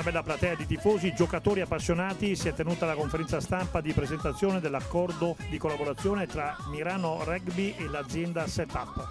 bella platea di tifosi, giocatori appassionati, si è tenuta la conferenza stampa di presentazione dell'accordo di collaborazione tra Mirano Rugby e l'azienda Setup.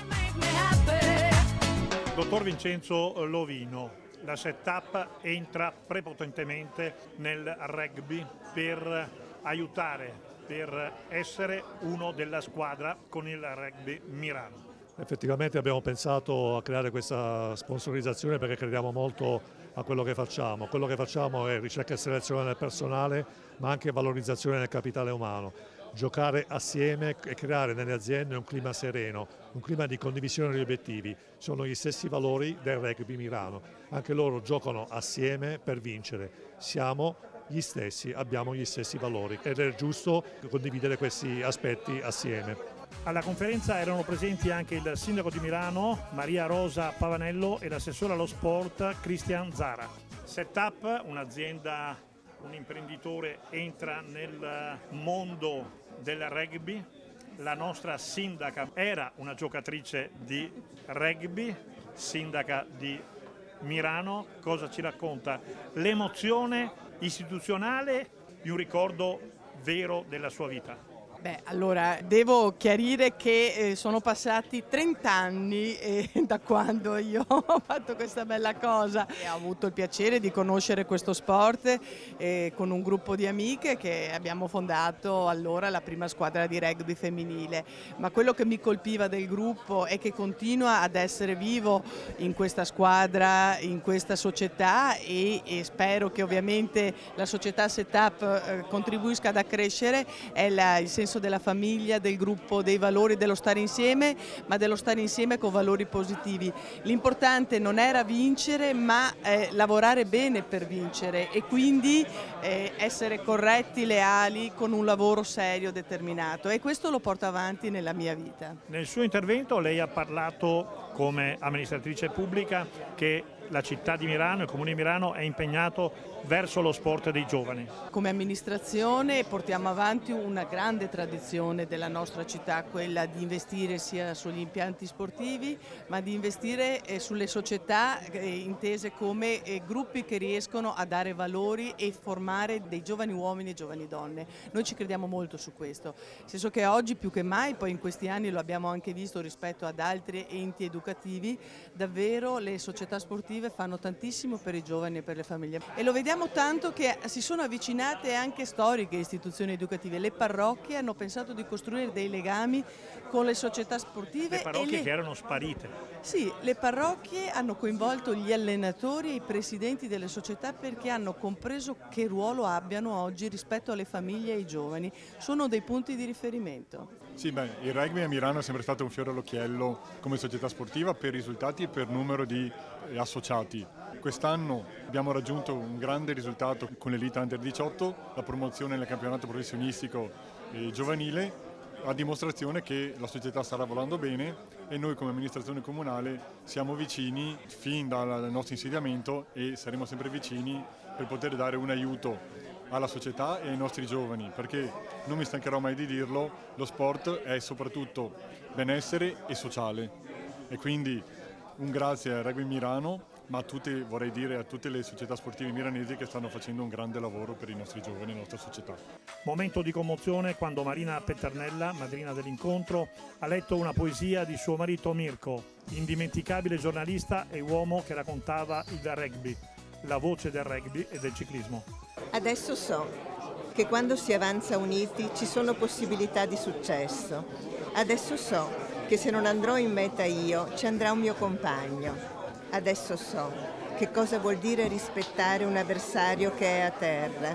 Dottor Vincenzo Lovino, la Setup entra prepotentemente nel rugby per aiutare, per essere uno della squadra con il Rugby Mirano. Effettivamente abbiamo pensato a creare questa sponsorizzazione perché crediamo molto a quello che facciamo. Quello che facciamo è ricerca e selezione del personale, ma anche valorizzazione del capitale umano. Giocare assieme e creare nelle aziende un clima sereno, un clima di condivisione degli obiettivi. Sono gli stessi valori del Rugby Mirano. Anche loro giocano assieme per vincere. Siamo gli stessi, abbiamo gli stessi valori ed è giusto condividere questi aspetti assieme. Alla conferenza erano presenti anche il sindaco di Mirano, Maria Rosa Pavanello, e l'assessore allo sport, Cristian Zara. Setup, un'azienda, un imprenditore, entra nel mondo del rugby. La nostra sindaca era una giocatrice di rugby, sindaca di Mirano. Cosa ci racconta? L'emozione istituzionale di un ricordo vero della sua vita. Beh, allora, devo chiarire che sono passati 30 anni da quando io ho fatto questa bella cosa e ho avuto il piacere di conoscere questo sport con un gruppo di amiche che abbiamo fondato allora la prima squadra di rugby femminile. Ma quello che mi colpiva del gruppo è che continua ad essere vivo in questa squadra, in questa società e spero che ovviamente la società Setup contribuisca ad accrescere, è il senso della famiglia, del gruppo, dei valori, dello stare insieme, ma dello stare insieme con valori positivi. L'importante non era vincere, ma lavorare bene per vincere e quindi essere corretti, leali, con un lavoro serio, determinato, e questo lo porto avanti nella mia vita. Nel suo intervento lei ha parlato come amministratrice pubblica che la città di Mirano, il comune di Mirano è impegnato verso lo sport dei giovani. Come amministrazione portiamo avanti una grande tradizione della nostra città, quella di investire sia sugli impianti sportivi ma di investire sulle società intese come gruppi che riescono a dare valori e formare dei giovani uomini e giovani donne. Noi ci crediamo molto su questo, nel senso che oggi più che mai, poi in questi anni lo abbiamo anche visto rispetto ad altri enti educativi, davvero le società sportive fanno tantissimo per i giovani e per le famiglie e lo vediamo tanto che si sono avvicinate anche storiche istituzioni educative. Le parrocchie hanno pensato di costruire dei legami con le società sportive. Le parrocchie che erano sparite. Sì, le parrocchie hanno coinvolto gli allenatori e i presidenti delle società perché hanno compreso che ruolo abbiano oggi rispetto alle famiglie e ai giovani. Sono dei punti di riferimento. Sì, il rugby a Mirano è sempre stato un fiore all'occhiello come società sportiva per risultati e per numero di associati. Quest'anno abbiamo raggiunto un grande risultato con l'Elite Under 18, la promozione nel campionato professionistico giovanile, a dimostrazione che la società sta lavorando bene e noi come amministrazione comunale siamo vicini fin dal nostro insediamento e saremo sempre vicini per poter dare un aiuto alla società e ai nostri giovani, perché non mi stancherò mai di dirlo, lo sport è soprattutto benessere e sociale e quindi un grazie al Rugby Mirano, ma vorrei dire a tutte le società sportive milanesi che stanno facendo un grande lavoro per i nostri giovani e la nostra società. Momento di commozione quando Marina Peternella, madrina dell'incontro, ha letto una poesia di suo marito Mirko, indimenticabile giornalista e uomo che raccontava il rugby, la voce del rugby e del ciclismo. Adesso so che quando si avanza uniti ci sono possibilità di successo. Adesso so che se non andrò in meta io, ci andrà un mio compagno. Adesso so che cosa vuol dire rispettare un avversario che è a terra.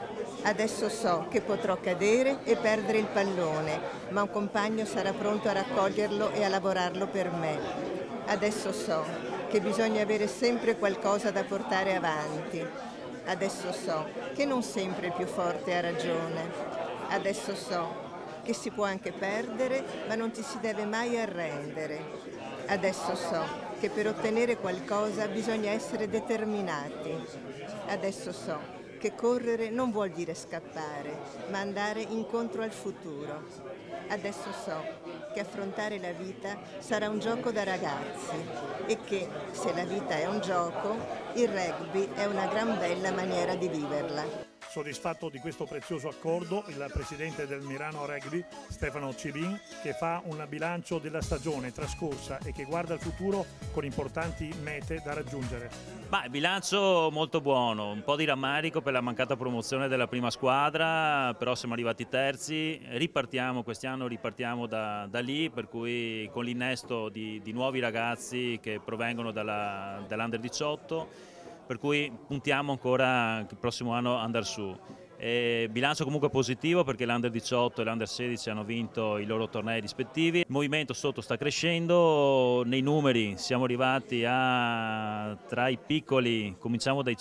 Adesso so che potrò cadere e perdere il pallone, ma un compagno sarà pronto a raccoglierlo e a lavorarlo per me. Adesso so che bisogna avere sempre qualcosa da portare avanti. Adesso so che non sempre il più forte ha ragione. Adesso so che si può anche perdere, ma non ci si deve mai arrendere. Adesso so che per ottenere qualcosa bisogna essere determinati. Adesso so che correre non vuol dire scappare, ma andare incontro al futuro. Adesso so che affrontare la vita sarà un gioco da ragazzi e che, se la vita è un gioco, il rugby è una gran bella maniera di viverla. Soddisfatto di questo prezioso accordo il presidente del Mirano Rugby, Stefano Cibin, che fa un bilancio della stagione trascorsa e che guarda al futuro con importanti mete da raggiungere. Bilancio molto buono, un po' di rammarico per la mancata promozione della prima squadra, però siamo arrivati terzi, quest'anno ripartiamo da lì, per cui con l'innesto di nuovi ragazzi che provengono dall'Under 18, per cui puntiamo ancora il prossimo anno ad andare su. Bilancio comunque positivo perché l'Under 18 e l'Under 16 hanno vinto i loro tornei rispettivi. Il movimento sotto sta crescendo, nei numeri siamo arrivati tra i piccoli, cominciamo dai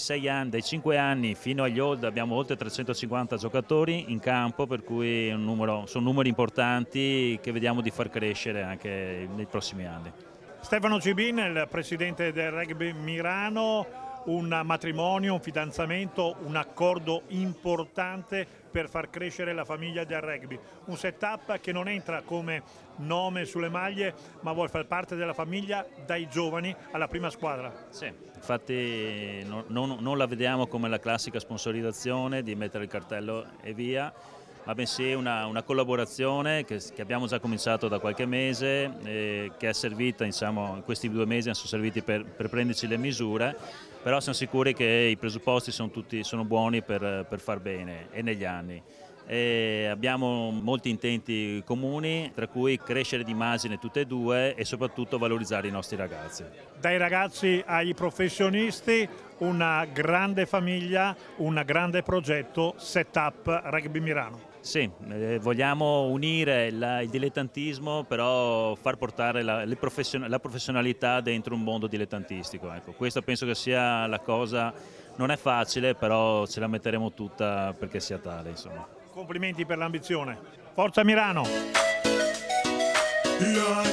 5 anni fino agli old, abbiamo oltre 350 giocatori in campo, per cui sono numeri importanti che vediamo di far crescere anche nei prossimi anni. Stefano Cibin, il presidente del Rugby Mirano, un matrimonio, un fidanzamento, un accordo importante per far crescere la famiglia del rugby. Un setup che non entra come nome sulle maglie, ma vuole far parte della famiglia dai giovani alla prima squadra. Sì, infatti non la vediamo come la classica sponsorizzazione di mettere il cartello e via, ma bensì una collaborazione che abbiamo già cominciato da qualche mese, che è servita, diciamo, in questi 2 mesi sono serviti per prenderci le misure, però siamo sicuri che i presupposti sono buoni per far bene e negli anni. Abbiamo molti intenti comuni, tra cui crescere di immagine tutte e due e soprattutto valorizzare i nostri ragazzi. Dai ragazzi ai professionisti, una grande famiglia, un grande progetto, Setup Rugby Mirano. Sì, vogliamo unire il dilettantismo, però far portare la professionalità dentro un mondo dilettantistico. Ecco, questa penso che sia la cosa, non è facile, però ce la metteremo tutta perché sia tale, insomma. Complimenti per l'ambizione. Forza Mirano!